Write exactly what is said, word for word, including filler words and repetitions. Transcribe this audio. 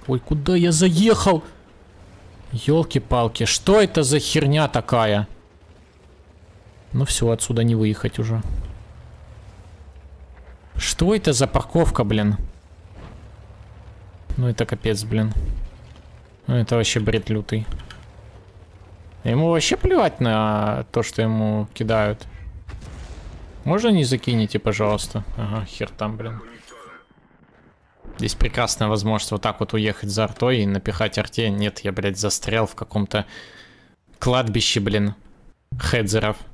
Ой, куда я заехал? Ёлки-палки, что это за херня такая? Ну все, отсюда не выехать уже. Что это за парковка, блин? Ну это капец, блин. Ну это вообще бред лютый. Ему вообще плевать на то, что ему кидают. Можно не закинете, пожалуйста? Ага, хер там, блин. Здесь прекрасная возможность вот так вот уехать за артой и напихать арте. Нет, я, блядь, застрял в каком-то кладбище, блин, хедзеров.